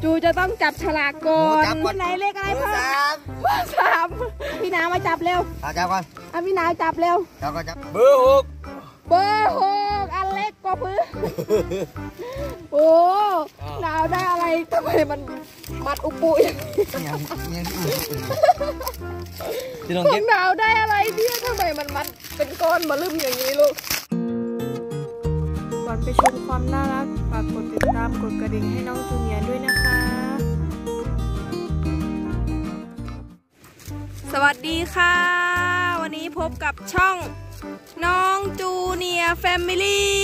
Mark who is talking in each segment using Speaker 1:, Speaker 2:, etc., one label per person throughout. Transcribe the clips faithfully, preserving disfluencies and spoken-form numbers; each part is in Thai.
Speaker 1: จูจะต้องจับฉลากก่อนไหนเลขอะไรพ่อเบอร์สามพี่นาวมาจับเร็ว
Speaker 2: จับก่อน
Speaker 1: อ่ะพี่นาวจับเร็ว
Speaker 2: จับก่อนจับเบอร์หก
Speaker 1: เบอร์หกอันเล็กกว่าพื้นโอ้นาวได้อะไรทำไมมันมัดอุปุอย่างนี้ของนาวได้อะไรเนี่ยทำไมมันมัดเป็นก้อนมาลืมอย่างนี้ลูกก่อนไปชมความน่ารักฝากกดติดตามกดกระดิ่งให้น้องจูเนียร์ด้วยนะคะสวัสดีค่ะวันนี้พบกับช่องน้องจูเนียร์แฟมิลี่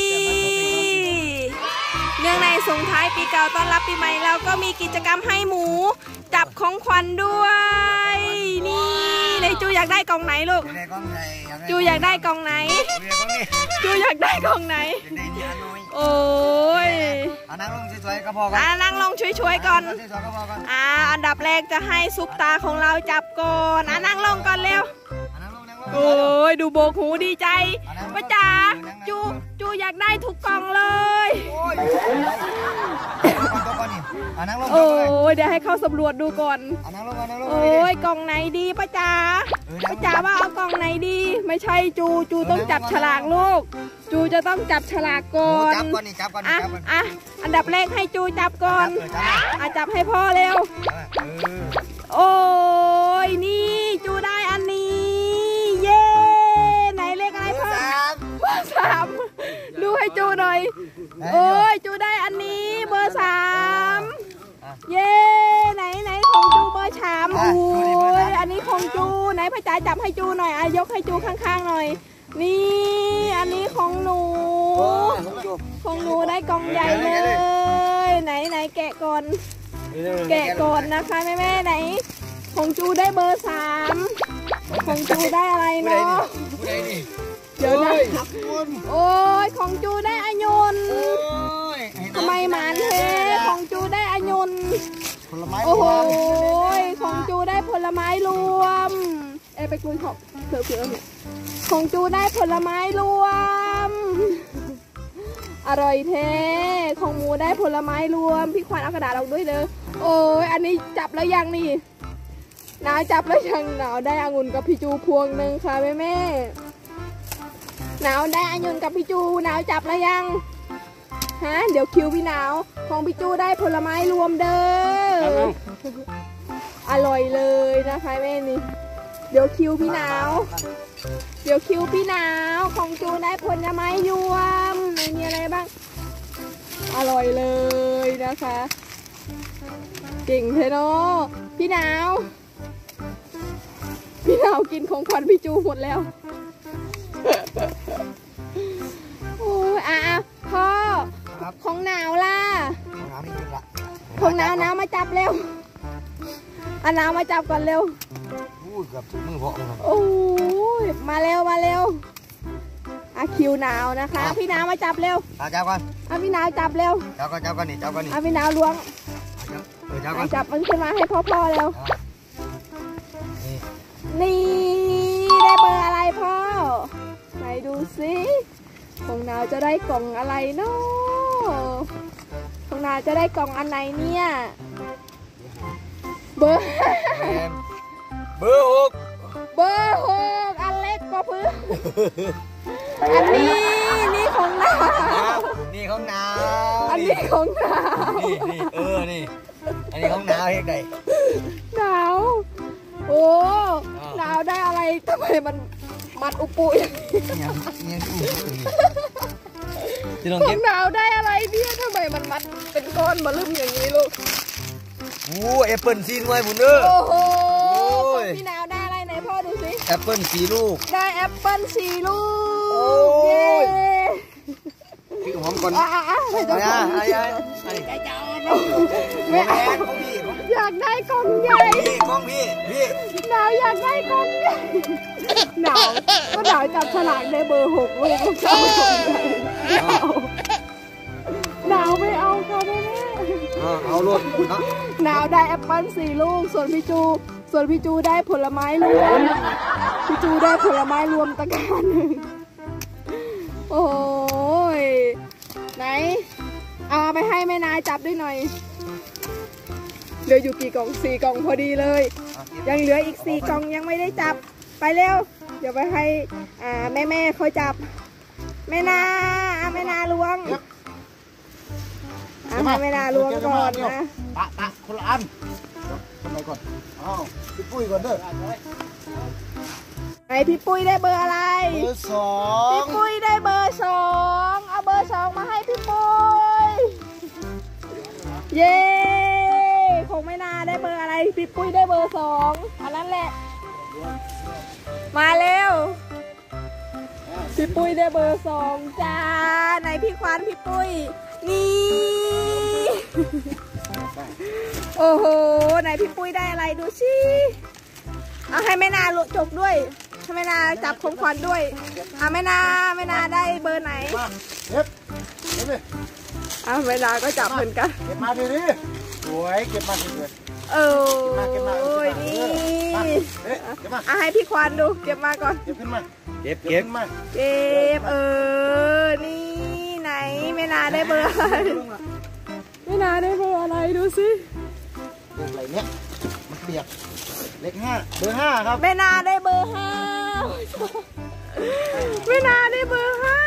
Speaker 1: เนื่องในส่งท้ายปีเก่าต้อนรับปีใหม่เราก็มีกิจกรรมให้หมูจับของขวัญด้วยนี่เลยจูอยากได้กล่องไหนลูกจูอยากได้กล่องไหนจูอยากได้กล่องไหนโอ้ย
Speaker 2: นั่งลงช่วยๆก็พอก่อน
Speaker 1: นั่งลงช่วยๆก่อนอ่าอันดับแรกจะให้ซุปตาของเราจับก่อนอ่านั่งลงก่อนเร็วโอ้ยดูโบกหูดีใจป้าจ๋าจูจูอยากได้ทุกกล่องเลยโอ้ยเดี๋ยวให้เขาสำรวจดูก่อนโอ้ยกล่องไหนดีป้าจ๋าป้าจ๋าว่าเอากล่องไหนดีไม่ใช่จูจูต้องจับฉลากลูกจูจะต้องจับฉลากก่อนอ่ะอ่ะอันดับแรกให้จูจับก่อนอ่ะจับให้พ่อเร็วโอ้ยนี่จูได้อันนี้เย้ไหนเลขอะไรพ่อเบอร์สามดูให้จูหน่อยโอ้ยจูได้อันนี้เบอร์สามเย้ไหนไหนของจูเบอร์สามโอ้ยอันนี้ของจูไหนพ่อจ๋าจับให้จูหน่อยอ่ะยกให้จูข้างๆหน่อยนี่อันนี้ของหนูของหนูได้กล่องใหญ่เลยไหนไหนแกะก่อนแกะก่อนนะคะแม่แม่ไหนของจูได้เบอร์สามของจูได้อะไรเนาะเดี๋ยวนะโอ้ยของจูได้อยนทำไมหมานเทของจูได้อยนโอ้โหของจูได้ผลไม้รวมเอไปคุยของเผื่อเผื่อของจูได้ผลไม้รวมอร่อยเท่ของหมูได้ผลไม้รวมพี่ควานเอากระดาษออกด้วยเลยโอ้ยอันนี้จับแล้วยังนี่หนาวจับแล้วยังหนาวได้องุ่นกับพี่จูพวงหนึ่งค่ะแม่แม่หนาวได้องุ่นกับพี่จูหนาวจับแล้วยังฮะเดี๋ยวคิวพี่หนาวของพี่จูได้ผลไม้รวมเด้ออร่อยเลยนะคะแม่นี่เดี๋ยวคิวพี่หนาวเดี๋ยวคิวพี่หนาวของจูได้ผลไม้รวมมีอะไรบ้างอร่อยเลยนะคะเก่งเทโนพี่หนาวพี่หนาวกินของขวัญพี่จูหมดแล้วโอ้ยอ่ะพ่อของหนาวล่ะของหนาวหนาวมาจับเร็วอ่ะหนาวมาจับก่อนเร็วโอ้ยมาเร็วมาเร็วอ่ะคิวหนาวนะคะพี่หนาวมาจับเร็ว
Speaker 2: จับก่อน
Speaker 1: อ่ะพี่หนาวจับเร็ว
Speaker 2: จับก่อนจับก่อนนี่จับก่อนนี่
Speaker 1: อ่ะพี่หนาวล้วงจับมันขึ้นมาให้พ่อพ่อเร็วนี่ได้เบอร์อะไรพ่อไหนดูสิของหนาวจะได้กล่องอะไรเนาะของหนาวจะได้กล่องอันไหนเนี่ยเบอร์
Speaker 2: เบอร์หก
Speaker 1: เบอร์หกอันเล็กกว่าพื้นอันนี้นี่ของหนาว
Speaker 2: นี่ของหนาว
Speaker 1: อันนี้ของหนาว
Speaker 2: นี่นี่เออนี่อันนี้ของหนาวเฮ็ดไง
Speaker 1: หนาวโอ้หนาวได้อะไรทำไมมันมัดอุปุอย่างนี้ของหนาวได้อะไรเนี่ยทำไมมันมัดเป็นก้อนมาลืมอย่างนี้ลูก
Speaker 2: โอ้แอปเปิลสีหน่วยบุญเด้อ
Speaker 1: โอ้โหพี่หนาวได้อะไรไหนพ่อดูสิ
Speaker 2: แอปเปิลสีลูก
Speaker 1: ได้แอปเปิลสีลูก
Speaker 2: เย้พี่หอมก่อน
Speaker 1: อ่ะอ่ะอ่ะ
Speaker 2: อะไรอ่ะอะไรอ่ะ
Speaker 1: ไม่เอาอยากได้กล่องใหญ่
Speaker 2: พี่กล่องพี่พี่
Speaker 1: หนาวอยากได้กล่องใหญ่หนาวก็หนาวจับฉลากได้เบอร์หกลูกลูกสาวหนาวไม่เอาค่ะแม่
Speaker 2: เอาลูก
Speaker 1: หนาวได้แอปเปิ้ลสี่ลูกส่วนพี่จูส่วนพี่จูได้ผลไม้รวมพี่จูได้ผลไม้รวมตะการหนึ่งโอ้ยไหนเอาไปให้แม่นายจับด้วยหน่อยเหลืออยู่กี่กล่องสี่กล่องพอดีเลยยังเหลืออีกสี่กล่องยังไม่ได้จับไปเร็วเดี๋ยวไปให้อ่าแม่แม่เขาจับแม่นาแม่นาล้วงอ่าแม่นาล้วงก่อนนะ
Speaker 2: ปะปะคนละอันทำไมก่อนอ้าวพี่ปุ้ยก่อนเด้อ
Speaker 1: ไหนพี่ปุ้ยได้เบอร์อะไร
Speaker 2: เบอร์สอง
Speaker 1: พี่ปุ้ยได้เบอร์สองเอาเบอร์สองมาให้พี่ปุ้ยเย้คงไม่นาได้เบอร์อะไรพี่ปุ้ยได้เบอร์สองอันนั้นแหละมาเร็วพี่ปุ้ยได้เบอร์สองจ้าไหนพี่ควันพี่ปุ้ยนี่โอ้โหไหนพี่ปุ้ยได้อะไรดูสิเอาให้แม่นาลุจกด้วยให้แม่นาจับของขวัญด้วยเอาแม่นาแม่นาได้เบอร์ไหน
Speaker 2: เก็บเก็บเลย
Speaker 1: เอาแม่นาก็จับเหมือนกัน
Speaker 2: เก็บมาดีดีสวยเก็บมาดีเลย
Speaker 1: เออนี่เอาให้พี่ควันดูเก็บมาก่อน
Speaker 2: เก็บขึ้นมาเก็บเก็บมา
Speaker 1: เก็บเออนี่ไหนแม่นาได้เบอร์อะไรแม่นาได้เบอร์อะไรดูสิ
Speaker 2: เบอร์อะไรเนี่ยมันเปียกเลขห้าเบอร์ห้าครับ
Speaker 1: แม่นาได้เบอร์ห้าแม่นาได้เบอร์ห้า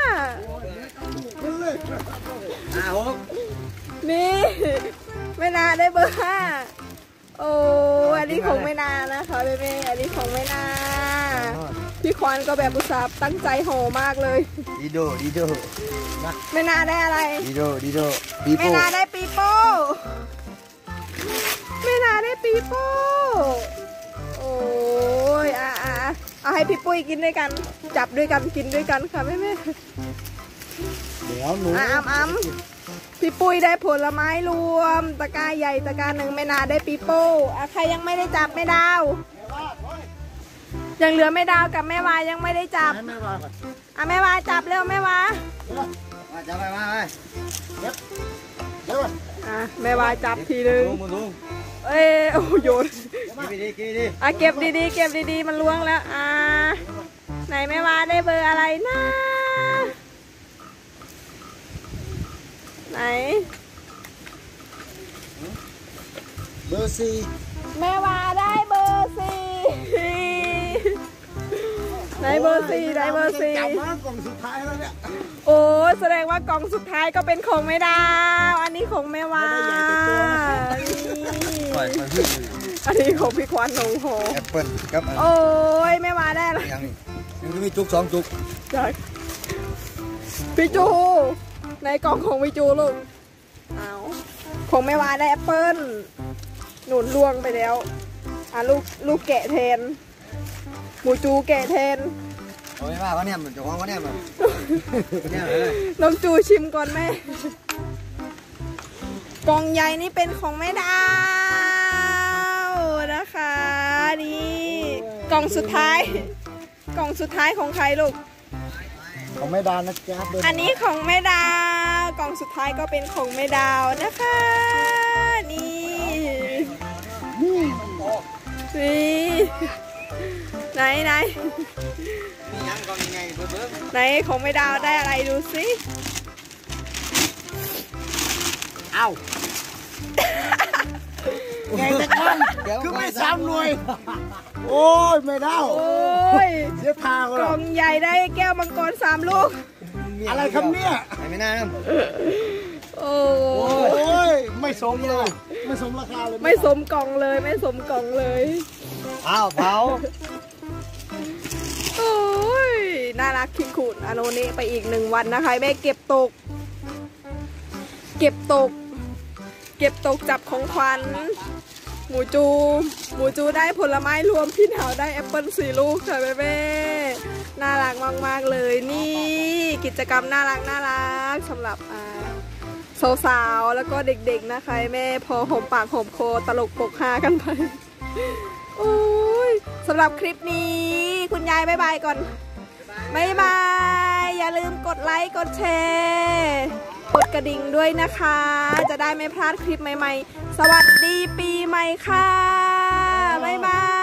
Speaker 2: อ้าว
Speaker 1: นี่แม่นาได้เบอร์ห้าโอ้อันนี้ของแม่นานะคะแม่แม่อันนี้ของแม่นาพี่ควานก็แบบอุตส่าห์ตั้งใจห่อมากเลย
Speaker 2: ดีโดดีโด
Speaker 1: แม่นาได้อะไร
Speaker 2: ดีโดดีโด
Speaker 1: แม่นาได้ปีโป้แม่นาได้ปีโป้โอ้ยอ่ะอ่ะเอาให้พี่ปุ้ยกินด้วยกันจับด้วยกันกินด้วยกันค่ะแม่แม่
Speaker 2: เดี๋ยวหนู
Speaker 1: อ้ำอ้ำพี่ปุ้ยได้ผลไม้รวมตะกร้าใหญ่ตะกร้าหนึ่งแม่นาได้ปีโป้อ่ะใครยังไม่ได้จับแม่ดาวยังเหลือแม่ดาวกับแม่วายังไม่ได้จับอ่ะแม่วาจับเร็วแม่วา
Speaker 2: จับไปมาไปเย็บเย็บ
Speaker 1: อ่ะแม่วาจับทีนึงเอ้ยโอ้โยนอ่ะเก็บดีๆเก็บดีๆมันล้วงแล้วอ่ะไหนแม่วาได้เบอร์อะไรนะไหน
Speaker 2: เบอร์สี่
Speaker 1: แม่วาได้เบอร์สี่ไหนเบอร์สี่ไหนเบอร์สี่
Speaker 2: จับมากล่องสุดท้ายแล้วเนี่ย
Speaker 1: โอ้แสดงว่ากล่องสุดท้ายก็เป็นของแม่ดาวอันนี้ของแม่วาอันนี้ของพี่ควันหนูโห
Speaker 2: แอปเปิ้ลครับ
Speaker 1: โอ้ยแม่วาได้แล้ว
Speaker 2: ยังยังมีจุกสองจุก
Speaker 1: พี่จูในกล่องของพี่จูลูกเอาของแม่วาได้แอปเปิ้ลหนุนลวงไปแล้วอ่ะลูกลูกแกะแทนหมูจูแกะแทน
Speaker 2: โอ้ยว่าเขาเนี่ยมันจะว่างเขาเนี่ยมัน
Speaker 1: น้องจูชิมก่อนแม่กล่องใหญ่นี่เป็นของแม่ดาวนะคะนี่กล่องสุดท้ายกล่องสุดท้ายของใครลูก
Speaker 2: ของแม่ดาวนะจ๊ะ
Speaker 1: อันนี้ของแม่ดาวกล่องสุดท้ายก็เป็นของแม่ดาวนะคะนี่นี่ไหนไหนไหนของแม่ดาวได้อะไรดูสิ
Speaker 2: เอ้าไงตะก้อนคือไม่ซ้ำเลยโอ้ยไม่ได้
Speaker 1: โอ้ย
Speaker 2: เสียทางเลย
Speaker 1: กล่องใหญ่ได้แก้วมังกรสามลูก
Speaker 2: อะไรครับเนี่ยไม่น่านะ
Speaker 1: โอ้
Speaker 2: ยไม่สมเลยไม่สมราคาเลย
Speaker 1: ไม่สมกล่องเลยไม่สมกล่องเลย
Speaker 2: อ้าวเผา
Speaker 1: โอ้ยน่ารักคิคุนอโนนี้ไปอีกหนึ่งวันนะคะแม่เก็บตกเก็บตกเก็บตกจับของขวัญหมูจูหมูจูได้ผลไม้รวมพี่หนาวได้แอปเปิ้ลสี่ลูกค่ะแม่แม่น่ารักมากๆเลยนี่กิจกรรมน่ารักน่ารักสำหรับสาวๆแล้วก็เด็กๆนะคะแม่พอหอมปากหอมคอตลกปกฮากันไปโอ้ยสำหรับคลิปนี้คุณยายบ๊ายบายก่อนบ๊ายบายอย่าลืมกดไลค์กดแชร์กดกระดิ่งด้วยนะคะจะได้ไม่พลาดคลิปใหม่ๆสวัสดีปีใหม่ค่ะบ๊ายบาย